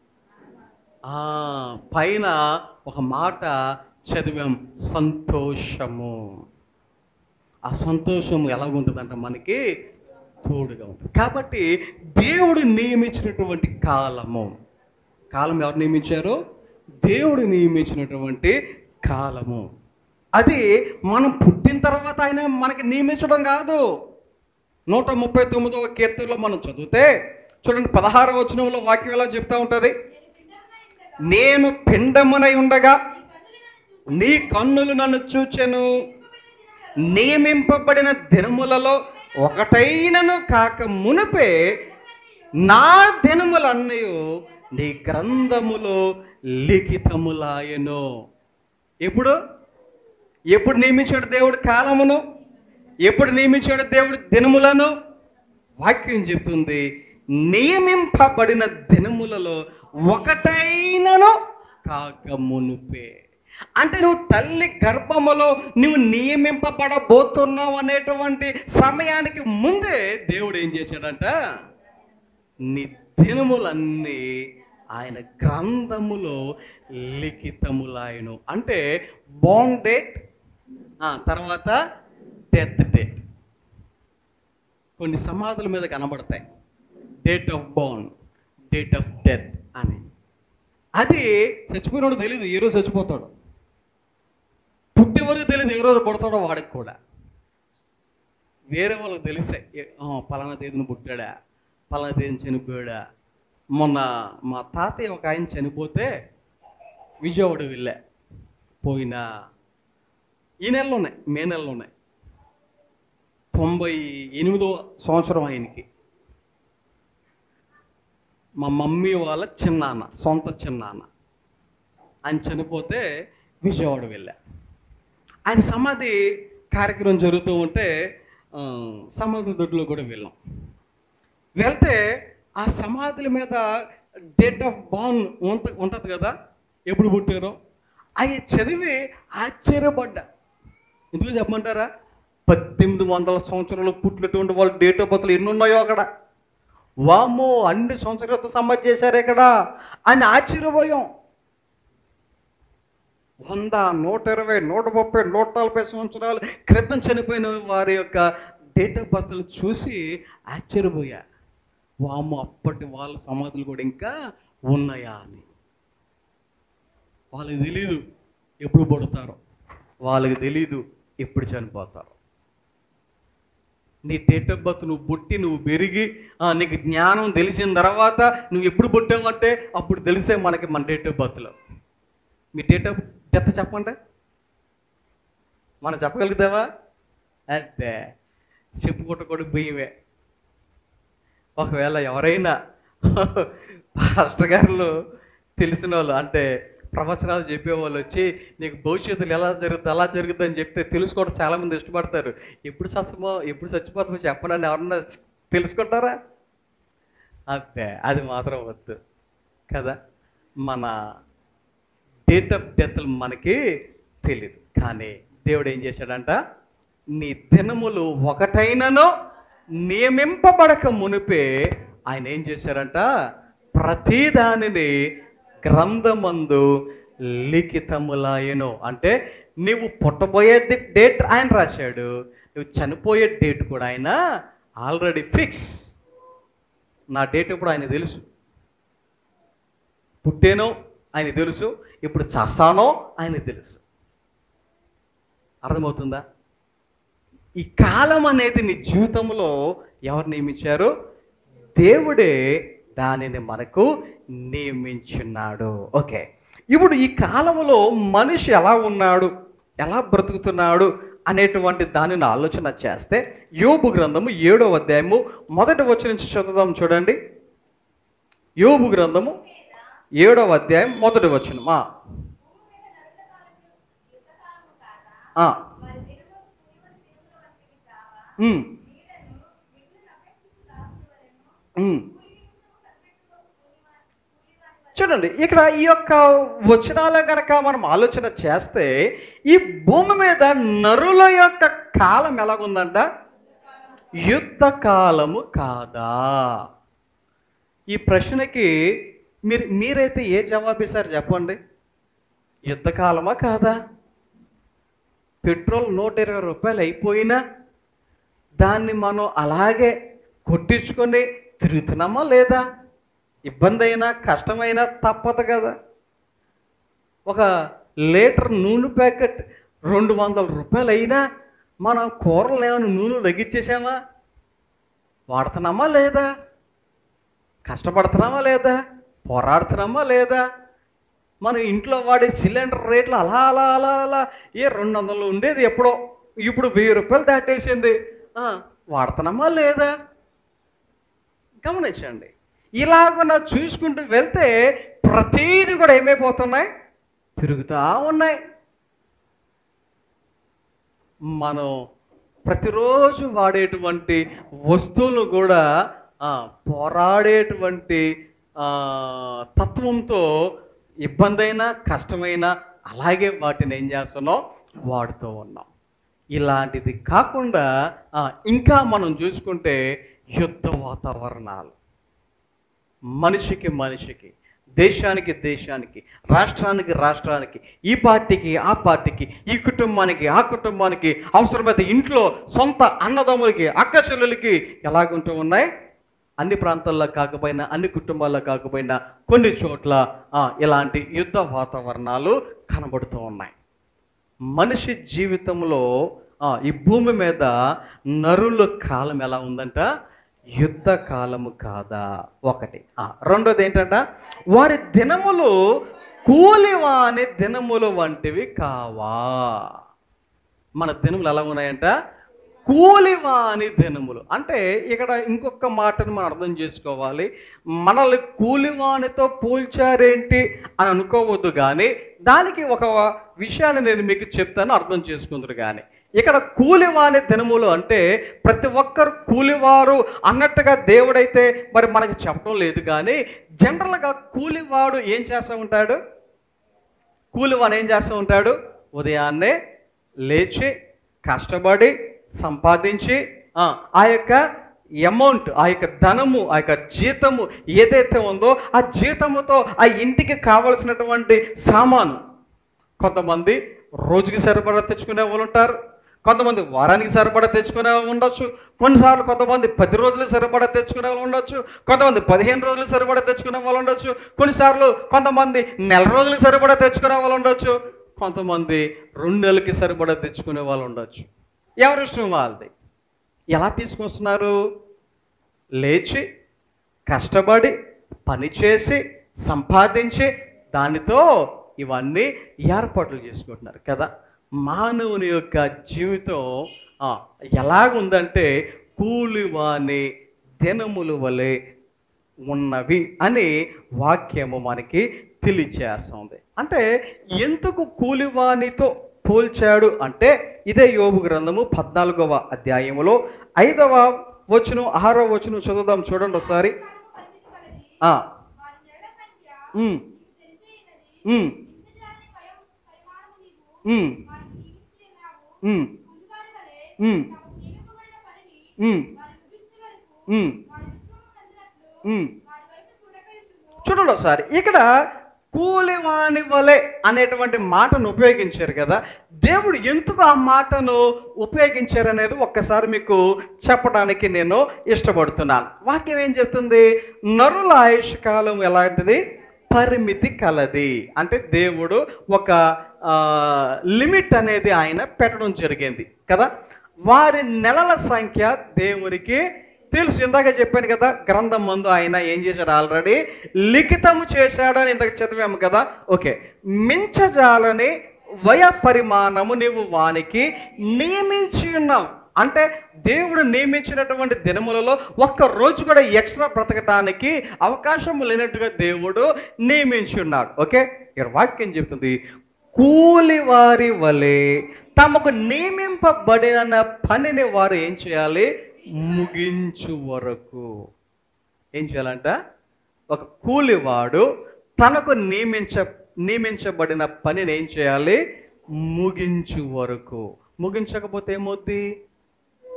[SPEAKER 2] పైన ఒక మాట చదివాం, సంతోషము. ఆ సంతోషం ఎలాగుంటుందంట, మనకి తోడుగా ఉంటుంది. కాబట్టి దేవుడు నియమించినటువంటి కాలం ఎవరు నియమించారు? దేవుడు నియమించినటువంటి కాలము. అది మనం పుట్టిన తర్వాత ఆయన మనకి నియమించడం కాదు. 139వ కీర్తనలో మనం చదివితే చూడండి, 16వ వచనంలో వాక్యం ఎలా చెప్తా ఉంటుంది? నేను పిండమునై ఉండగా నీ కన్నులు నన్ను చూచెను, నియమింపబడిన దినములలో ఒకటైనను కాక మునిపే నా దినములన్నీ నీ గ్రంథములో లిఖితములాయెను. ఎప్పుడు నియమించాడు దేవుడు కాలమును? ఎప్పుడు నియమించాడు దేవుడు దినములను? వాక్యం చెప్తుంది, నియమింపబడిన దినములలో ఒకటైనను కాక మునుపే. అంటే నువ్వు తల్లి గర్భములో నువ్వు నియమింపబడబోతున్నావు అనేటువంటి సమయానికి ముందే దేవుడు ఏం చేశాడంట? నీ దినములన్నీ ఆయన గ్రంథములో లిఖితములాయను. అంటే బోర్న్ డేట్, తర్వాత డెత్ డేట్. కొన్ని సమాధుల మీద కనబడతాయి, date of born, date of death అని. అది చచ్చిపోయినోడు తెలియదు ఏ రోజు చచ్చిపోతాడు, పుట్టేవరకు తెలియదు ఏ రోజు పుడతాడో వాడికి కూడా. వేరే వాళ్ళకి తెలిసే, పలానా తేదీని పుట్టాడా, పలానా తేదీని చనిపోయాడా. మొన్న మా తాతయ్య ఒక ఆయన చనిపోతే విజయవాడ వెళ్ళా, పోయినా ఈ నెలలోనే, మే నెలలోనే, 98వ సంవత్సరం ఆయనకి. మా మమ్మీ వాళ్ళ చిన్నాన్న, సొంత చిన్నాన్న, ఆయన చనిపోతే విజయవాడ వెళ్ళా. ఆయన సమాధి కార్యక్రమం జరుగుతూ ఉంటే సమాధి దొడ్లో కూడా వెళ్ళాం. వెళ్తే ఆ సమాధుల మీద డేట్ ఆఫ్ బర్న్ ఉంటుంది కదా, ఎప్పుడు పుట్టారో అవి చదివి ఆశ్చర్యపడ్డా. ఎందుకు చెప్పమంటారా? 1800 సంవత్సరాలు పుట్టినటువంటి వాళ్ళు డేట్ ఆఫ్ బర్త్లు ఎన్ని ఉన్నాయో అక్కడ. వామో, అన్ని సంవత్సరాలతో సమాధి చేశారు ఇక్కడ అని ఆశ్చర్యపోయాం. 100, 120, 130, 140 సంవత్సరాల క్రితం చనిపోయిన వారి యొక్క డేట్ ఆఫ్ బర్త్లు చూసి ఆశ్చర్యపోయా. వామో, అప్పటి వాళ్ళ సమాధులు కూడా ఇంకా ఉన్నాయా అని. వాళ్ళకి తెలీదు ఎప్పుడు పుడతారో, వాళ్ళకి తెలీదు ఎప్పుడు చనిపోతారో. నీ డేట్ ఆఫ్ బర్త్ నువ్వు పుట్టి నువ్వు పెరిగి నీకు జ్ఞానం తెలిసిన తర్వాత నువ్వు ఎప్పుడు పుట్టావంటే అప్పుడు తెలిసే మనకి మన డేట్ ఆఫ్ బర్త్లో. మీ డేట్ ఆఫ్ డెత్ చెప్పండి, మనం చెప్పగలుగుతావా? అదే చెప్పుకుంటూ బియ్యమే. ఒకవేళ ఎవరైనా పాస్టర్ గారులు తెలిసిన వాళ్ళు, అంటే ప్రవచనాలు చెప్పేవాళ్ళు వచ్చి నీకు భవిష్యత్తులో ఎలా జరుగుతుంది అలా జరుగుతుంది అని చెప్తే తెలుసుకోవడం చాలామంది ఇష్టపడతారు. ఎప్పుడు చచ్చిపోతామో చెప్పనని ఎవరన్నా తెలుసుకుంటారా? అదే అది మాత్రం వద్దు కదా. మన డేట్ ఆఫ్ డెత్ మనకి తెలియదు, కానీ దేవుడు ఏం చేశాడంట? నీ దినములు ఒకటైనను నియమింపబడక మునిపే ఆయన ఏం చేశారంట? ప్రతి దానిని గ్రంథమందు లిఖితములాయెను. అంటే నువ్వు పుట్టబోయే డేట్ ఆయన రాశాడు, నువ్వు చనిపోయే డేట్ కూడా ఆయన ఆల్రెడీ ఫిక్స్. నా డేట్ ఇప్పుడు ఆయన తెలుసు, పుట్టేనో ఆయన తెలుసు, ఇప్పుడు చస్తానో ఆయన తెలుసు. అర్థమవుతుందా? ఈ కాలం అనేది నీ జీవితంలో ఎవరు నియమించారు? దేవుడే దానిని మనకు నియమించున్నాడు. ఓకే, ఇప్పుడు ఈ కాలంలో మనిషి ఎలా ఉన్నాడు, ఎలా బ్రతుకుతున్నాడు అనేటువంటి దానిని ఆలోచన చేస్తే యోబు గ్రంథము 7వ అధ్యాయము 1వ వచనం నుంచి చదువుదాం. చూడండి, యోబు గ్రంథము 7వ అధ్యాయం 1వ వచనం. చూడండి, ఇక్కడ ఈ యొక్క వచనాల కనుక మనం ఆలోచన చేస్తే ఈ భూమి మీద నరుల యొక్క కాలం ఎలాగుందంట? యుద్ధ కాలము కాదా? ఈ ప్రశ్నకి మీరైతే ఏ జవాబు ఇస్తారు చెప్పండి? యుద్ధకాలమా కాదా? పెట్రోల్ 120 రూపాయలు అయిపోయినా దాన్ని మనం అలాగే కొట్టించుకొని తిరుగుతున్నామా లేదా? ఇబ్బంది అయినా కష్టమైనా తప్పదు కదా. ఒక లీటర్ నూనె ప్యాకెట్ 200 రూపాయలు అయినా మనం కూరలు ఏమైనా నూనె తగ్గించేసామా? వాడుతున్నామా లేదా? కష్టపడుతున్నామా లేదా? పోరాడుతున్నామా లేదా? మనం ఇంట్లో వాడే సిలిండర్ రేట్లు అలా అలా అలా అలా 200 ఉండేది ఎప్పుడో ఇప్పుడు 1000 రూపాయలు దాటేసింది. వాడుతున్నామా లేదా? గమనించండి. ఇలాగున చూసుకుంటూ వెళ్తే ప్రతీది కూడా ఏమైపోతున్నాయి? పెరుగుతూ ఉన్నాయి. మనం ప్రతిరోజు వాడేటువంటి వస్తువులు కూడా పోరాడేటువంటి తత్వంతో ఇబ్బంది అయినా కష్టమైనా అలాగే వాటిని ఏం చేస్తున్నాం? వాడుతూ ఉన్నాం. ఇలాంటిది కాకుండా ఇంకా మనం చూసుకుంటే యుద్ధ వాతావరణాలు మనిషికి, దేశానికి, రాష్ట్రానికి, ఈ పార్టీకి, ఆ పార్టీకి, ఈ కుటుంబానికి, ఆ కుటుంబానికి, అవసరమైతే ఇంట్లో సొంత అన్నదమ్ములకి, అక్క చెల్లెలకి ఎలాగుంటూ ఉన్నాయి? అన్ని ప్రాంతాల్లో కాకపోయినా, అన్ని కుటుంబాల్లో కాకపోయినా కొన్ని చోట్ల ఇలాంటి యుద్ధ వాతావరణాలు కనబడుతూ ఉన్నాయి. మనిషి జీవితంలో ఈ భూమి మీద నరుల కాలం ఎలా ఉందంట? యుద్ధ కాలము కాదా? ఒకటి. రెండోది ఏంటంట? వారి దినములు కూలివాని దినములు వంటివి కావా? మన దినములు ఎలా ఉన్నాయంట? కూలివాని దినములు. అంటే ఇక్కడ ఇంకొక మాటను మనం అర్థం చేసుకోవాలి. మనల్ని కూలివానితో పోల్చారేంటి అని అనుకోవద్దు, కానీ దానికి ఒక విషయాన్ని నేను మీకు చెప్తాను, అర్థం చేసుకుందరు. కానీ ఇక్కడ కూలివాని దినములు అంటే ప్రతి ఒక్కరు కూలివారు అన్నట్టుగా దేవుడైతే మరి మనకి చెప్పడం లేదు. కానీ జనరల్గా కూలివాడు ఏం చేస్తూ ఉంటాడు? కూలివాడు ఏం చేస్తూ ఉంటాడు? ఉదయాన్నే లేచి కష్టపడి సంపాదించి ఆ యొక్క అమౌంట్, ఆ యొక్క ధనము, ఆ యొక్క జీతము ఏదైతే ఉందో ఆ జీతముతో ఆ ఇంటికి కావలసినటువంటి సామాను, కొంతమంది రోజుకి సరిపడా తెచ్చుకునే వాళ్ళు ఉంటారు, కొంతమంది వారానికి సరిపడా తెచ్చుకునే వాళ్ళు ఉండొచ్చు, కొన్నిసార్లు కొంతమంది 10 రోజులు సరిపడా తెచ్చుకునే వాళ్ళు ఉండొచ్చు, కొంతమంది 15 రోజులు సరిపడా తెచ్చుకునే వాళ్ళు ఉండొచ్చు, కొన్నిసార్లు కొంతమంది నెల రోజులు సరిపడా తెచ్చుకునే వాళ్ళు ఉండొచ్చు, కొంతమంది 2 నెలలకి సరిపడా తెచ్చుకునే వాళ్ళు ఉండొచ్చు. ఎవరి ఇష్టం వాళ్ళది. ఎలా తీసుకొస్తున్నారు? లేచి కష్టపడి పనిచేసి సంపాదించి దానితో ఇవన్నీ ఏర్పాట్లు చేసుకుంటున్నారు కదా. మానవుని యొక్క జీవితం ఎలాగుందంటే కూలివాని దినముల వలె ఉన్నవి అని వాక్యము మనకి తెలియచేస్తుంది. అంటే ఎందుకు కూలివానితో పోల్చాడు అంటే ఇదే యోబు గ్రంథము 14వ అధ్యాయములో 5వ వచనం 6వ వచనం చదువుదాం, చూడండి ఒకసారి. చూడండి ఒకసారి. ఇక్కడ కూలివాని వలె అనేటువంటి మాటను ఉపయోగించారు కదా. దేవుడు ఎందుకు ఆ మాటను ఉపయోగించారు అనేది ఒక్కసారి మీకు చెప్పడానికి నేను ఇష్టపడుతున్నాను. వాక్యం ఏం చెప్తుంది? నరుల ఆయుష్ కాలం ఎలాంటిది? పరిమితి కలది. అంటే దేవుడు ఒక లిమిట్ అనేది ఆయన పెట్టడం జరిగింది కదా. వారి నెలల సంఖ్య దేవునికి తెలుసు. ఇందాక చెప్పాను కదా, గ్రంథం ముందు ఆయన ఏం చేశాడు? ఆల్రెడీ లిఖితము చేశాడని ఇందాక చదివాము కదా. ఓకే, మించజాలని వయ పరిమాణము నీవు వానికి నియమించి ఉన్నావు. అంటే దేవుడు నియమించినటువంటి దినములలో ఒక్క రోజు కూడా ఎక్స్ట్రా బ్రతకటానికి అవకాశం లేనట్టుగా దేవుడు నియమించి ఉన్నాడు. ఓకే, ఇక్కడ వాక్యం చెప్తుంది, కూలివారి వలె తమకు నియమింపబడిన పనిని వారు ఏం చేయాలి? ముగించు వరకు. ఏం చేయాలంట? ఒక కూలివాడు తనకు నియమించబడిన పనిని ఏం చేయాలి? ముగించు వరకు. ముగించకపోతే ఏమవుద్ది?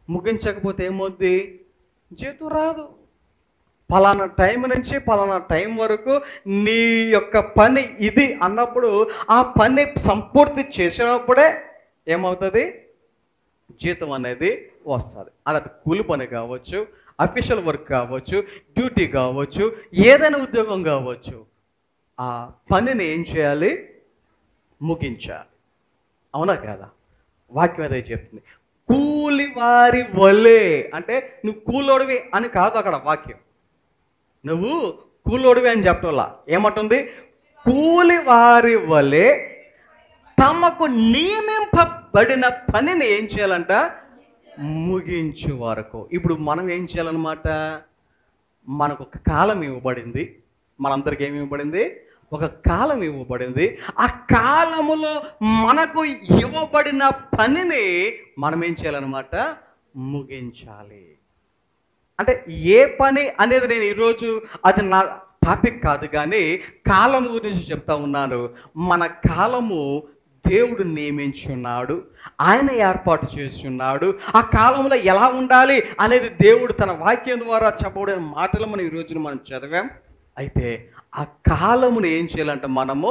[SPEAKER 2] ముగించకపోతే ఏమవుద్ది? జీతం రాదు. పలానా టైం నుంచి పలానా టైం వరకు నీ యొక్క పని ఇది అన్నప్పుడు ఆ పని సంపూర్తి చేసినప్పుడే ఏమవుతుంది? జీతం అనేది వస్తుంది. అలా కూలి పని కావచ్చు, అఫీషియల్ వర్క్ కావచ్చు, డ్యూటీ కావచ్చు, ఏదైనా ఉద్యోగం కావచ్చు, ఆ పనిని ఏం చేయాలి? ముగించాలి. అవునా కదా? వాక్యం అదే చెప్తుంది. కూలి వారి వలే అంటే నువ్వు కూలోడివి అని కాదు అక్కడ వాక్యం. నువ్వు కూలోడివి అని చెప్పటంలా. ఏమంటుంది? కూలి వారి వలె తమకు నియమింపబడిన పనిని ఏం చేయాలంట? ముగించు వరకు. ఇప్పుడు మనం ఏం చేయాలన్నమాట? మనకు ఒక కాలం ఇవ్వబడింది. మనందరికి ఏమి ఇవ్వబడింది? ఒక కాలం ఇవ్వబడింది. ఆ కాలములో మనకు ఇవ్వబడిన పనిని మనం ఏం చేయాలన్నమాట? ముగించాలి. అంటే ఏ పని అనేది నేను ఈరోజు అది నా టాపిక్ కాదు, కానీ కాలం గురించి చెప్తా ఉన్నాను. మన కాలము దేవుడు నియమించున్నాడు, ఆయన ఏర్పాటు చేస్తున్నాడు. ఆ కాలంలో ఎలా ఉండాలి అనేది దేవుడు తన వాక్యం ద్వారా చెప్పబడిన మాటలు మనం ఈరోజు మనం చదివాం. అయితే ఆ కాలమును ఏం చేయాలంటే మనము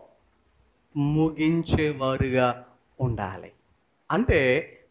[SPEAKER 2] ముగించేవారుగా ఉండాలి. అంటే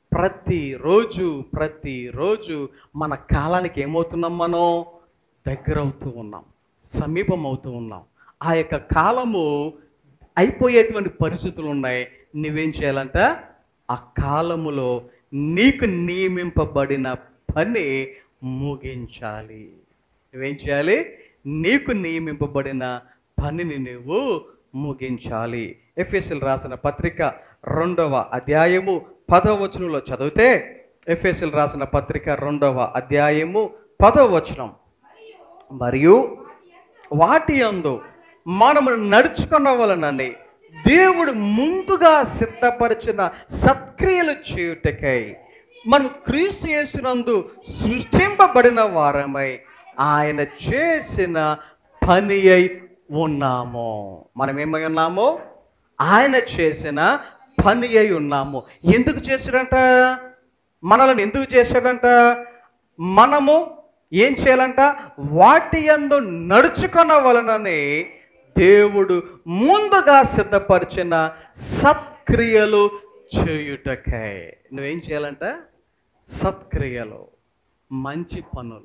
[SPEAKER 2] ప్రతిరోజు మన కాలానికి ఏమవుతున్నాం? మనం దగ్గర అవుతూ ఉన్నాం, సమీపం అవుతూ ఉన్నాం. ఆ యొక్క కాలము అయిపోయేటువంటి పరిస్థితులు ఉన్నాయి. నువ్వేం చేయాలంట? ఆ కాలములో నీకు నియమింపబడిన పని ముగించాలి. నువ్వేం చేయాలి? నీకు నియమింపబడిన పనిని నువ్వు ముగించాలి. ఎఫెసీయులకు రాసిన పత్రిక 2వ అధ్యాయము 10వ వచనంలో చదివితే, ఎఫెసీయులకు రాసిన పత్రిక 2వ అధ్యాయము 10వ వచనం, మరియు వాటి యందు మనము నడుచుకొనవలెనని దేవుడు ముందుగా సిద్ధపరిచిన సత్క్రియలు చేయుటకై మనం క్రీస్తు యేసునందు సృష్టింపబడిన వారమై ఆయన చేసిన పని అయి ఉన్నాము. మనం ఏమై ఉన్నాము? ఆయన చేసిన పని అయి ఉన్నాము. ఎందుకు చేశాడంట? మనల్ని ఎందుకు చేశాడంట? మనము ఏం చేయాలంట? వాటి యందు నడుచుకొనవలెనని దేవుడు ముందుగా సిద్ధపరిచిన సత్క్రియలు చేయుటకై. నువ్వేం చేయాలంట? సత్క్రియలు, మంచి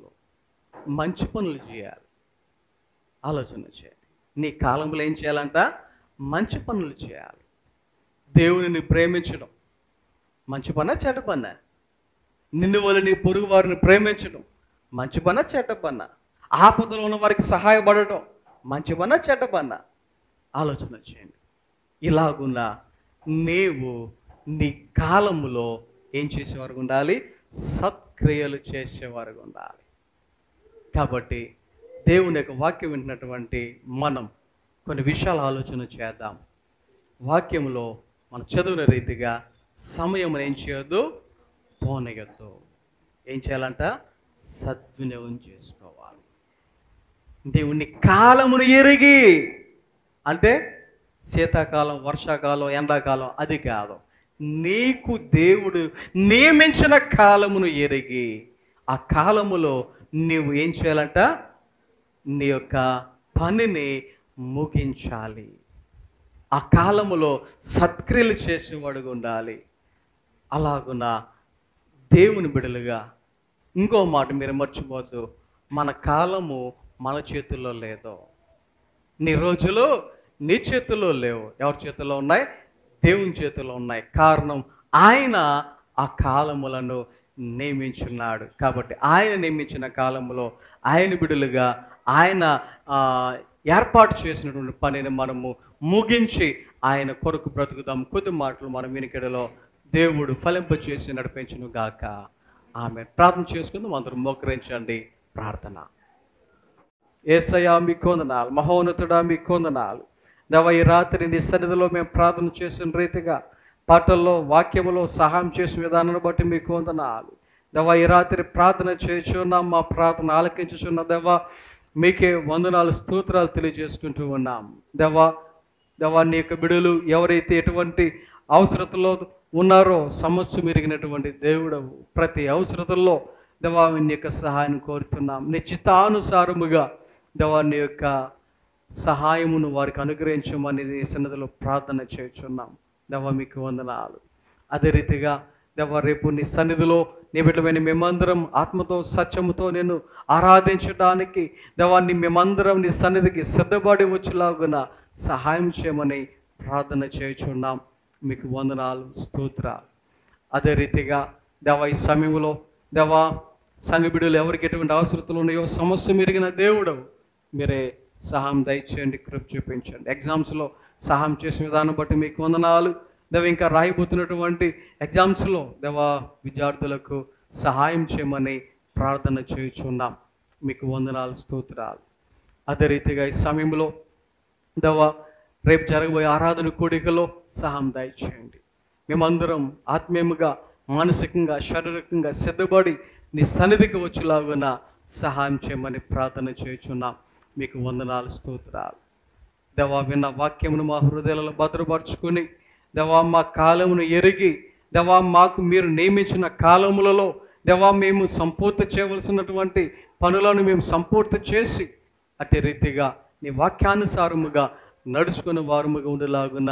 [SPEAKER 2] పనులు చేయాలి. ఆలోచన చేయాలి. నీ కాలంలో ఏం చేయాలంట? మంచి పనులు చేయాలి. దేవుని ప్రేమించడం మంచి పనా చెడ్డ పనా? నిన్ను వల్ల నీ పొరుగు వారిని ప్రేమించడం మంచి పనా చెడ్డ పనా? ఆపదలో ఉన్న వారికి సహాయపడటం మంచి పనా చెడ్డ పనా? ఆలోచన చేయండి. ఇలాగున్న నీవు నీ కాలములో ఏం చేసేవారు ఉండాలి? సత్క్రియలు చేసేవారు ఉండాలి. కాబట్టి దేవుని యొక్క వాక్యం వింటున్నటువంటి మనం కొన్ని విషయాలు ఆలోచన చేద్దాం. వాక్యంలో మనం చదివిన రీతిగా సమయం ఏం చేయొద్దు? పోనీయొద్దు. ఏం చేయాలంట? సద్వినియోగం చేసుకోవాలి. దేవుని కాలమును ఎరిగి, అంటే శీతాకాలం, వర్షాకాలం, ఎండాకాలం అది కాదు. నీకు దేవుడు నియమించిన కాలమును ఎరిగి ఆ కాలములో నీవు ఏం చేయాలంట? నీ యొక్క పనిని ముగించాలి. ఆ కాలములో సత్క్రియలు చేసేవాడుగా ఉండాలి. అలాగున దేవుని బిడ్డలుగా ఇంకో మాట మీరు మర్చిపోవద్దు, మన కాలము మన చేతుల్లో లేదు. నీ రోజులు నీ చేతుల్లో లేవు. ఎవరి చేతుల్లో ఉన్నాయి? దేవుని చేతుల్లో ఉన్నాయి. కారణం ఆయన ఆ కాలములను నియమించున్నాడు. కాబట్టి ఆయన నియమించిన కాలములో ఆయన బిడ్డలుగా ఆయన ఏర్పాటు చేసినటువంటి పనిని మనము ముగించి ఆయన కొరకు బ్రతుకుదాం. కొద్ది మాటలు మనం వినికిడిలో దేవుడు ఫలింపచేసి నడిపించును గాక. ఆమె ప్రార్థన చేసుకుందాం. అందరూ మోకరించండి. ప్రార్థన. యేసయ్యా మీకు వందనాలు, మహోన్నతుడా మీకు వందనాలు. దేవా, ఈ రాత్రి నీ సన్నిధిలో మేము ప్రార్థన చేసిన రీతిగా పాటల్లో వాక్యములో సహాయం చేసిన విధానాన్ని బట్టి మీకు వందనాలు. దేవా, ఈ రాత్రి ప్రార్థన చేయుచున్నాం, మా ప్రార్థన ఆలకించుచున్న దేవా మీకే వందనాలు, స్తోత్రాలు తెలియజేసుకుంటూ ఉన్నాం. దేవా నీ యొక్క బిడ్డలు ఎవరైతే ఎటువంటి అవసరతలో ఉన్నారో సమస్య మెరిగినటువంటి దేవుడవు. ప్రతి అవసరతల్లో దేవా నీ యొక్క సహాయం కోరుతున్నాం. నీ చిత్తానుసారముగా దేవా నీ యొక్క సహాయమును వారికి అనుగ్రహించమని నీ సన్నిధిలో ప్రార్థన చేయుచున్నాం. దేవా మీకు వందనాలు. అదే రీతిగా దేవా రేపు నీ సన్నిధిలో నీ బిడ్డమైన మేమందరం ఆత్మతో సత్యముతో నేను ఆరాధించడానికి దేవాన్ని మేమందరం నీ సన్నిధికి సిద్ధపడి వచ్చేలాగున సహాయం చేయమని ప్రార్థన చేయుచున్నాం. మీకు వందనాలు, స్తోత్రాలు. అదే రీతిగా దేవా ఈ సమయంలో దేవా సంఘ బిడ్డలు ఎవరికి ఎటువంటి అవసరతలు ఉన్నాయో సమస్య మెరిగిన దేవుడవు. మీరే సహాయం దయచేయండి, కృప చూపించండి. ఎగ్జామ్స్లో సహాయం చేసిన విధానం బట్టి మీకు వందనాలు. దేవ ఇంకా రాయబోతున్నటువంటి ఎగ్జామ్స్లో దేవా విద్యార్థులకు సహాయం చేయమని ప్రార్థన చేయుచున్నాం. మీకు వందనాలు, స్తోత్రాలు. అదే రీతిగా ఈ సమయంలో దేవా రేపు జరగబోయే ఆరాధన కూడికలో సహాయం దయచేయండి. మేమందరం ఆత్మీయముగా, మానసికంగా, శారీరకంగా సిద్ధపడి నీ సన్నిధికి వచ్చేలాగున సహాయం చేయమని ప్రార్థన చేయుచున్నాం. మీకు వందనాలు, స్తోత్రాలు. దేవా విన్న వాక్యమును మా హృదయాలలో భద్రపరుచుకొని దేవా మా కాలమును ఎరిగి దేవా మాకు మీరు నియమించిన కాలములలో దేవా మేము సంపూర్తి చేయవలసినటువంటి పనులను మేము సంపూర్తి చేసి అట్టి రీతిగా నీ వాక్యానుసారముగా నడుచుకుని వారముగా ఉండేలాగున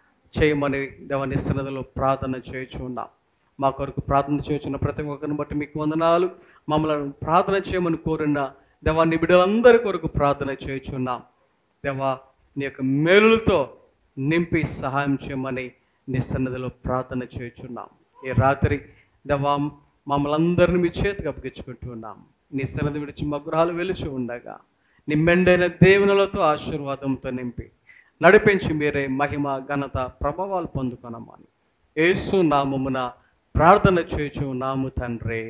[SPEAKER 2] చేయమని దేవా నీ సన్నిధిలో ప్రార్థన చేయుచున్నాం. మా కొరకు ప్రార్థన చేయుచున్న ప్రతి ఒక్కరిని బట్టి మీకు వందనాలు. మమ్మల్ని ప్రార్థన చేయమని కోరిన దేవా నీ బిడ్డలందరి కొరకు ప్రార్థన చేయుచున్నాం. దేవా నీ యొక్క మేలులతో నింపి సహాయం చేయమని నీ సన్నిధిలో ప్రార్థన చేయుచున్నాం. ఈ రాత్రి దేవా మమ్మల్ని అందరినీ మీ చేతికి అప్పగించుకుంటున్నాం. నీ సన్నిధి విడిచి మా గృహాలు వెలిచి ఉండగా నీ మెండైన దేవునులతో ఆశీర్వాదంతో నింపి నడిపించి మీరే మహిమ, ఘనత, ప్రభావాలు పొందుకొనమని యేసు నామమున ప్రార్థన చేయుచున్నాము తండ్రి,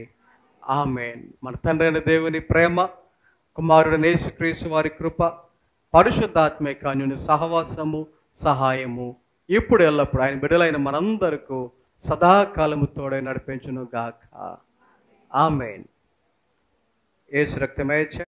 [SPEAKER 2] ఆమేన్. మన తండ్రి అయిన దేవుని ప్రేమ, కుమారుడైన యేసుక్రీస్తు వారి కృప, పరిశుద్ధాత్మిక అన్యోన్య సహవాసము, సహాయము ఇప్పుడు ఎల్లప్పుడు ఆయన బిడ్డలైన మనందరకు సదాకాలము తోడై నడిపించును గాక. ఆమేన్. యేసు రక్తమే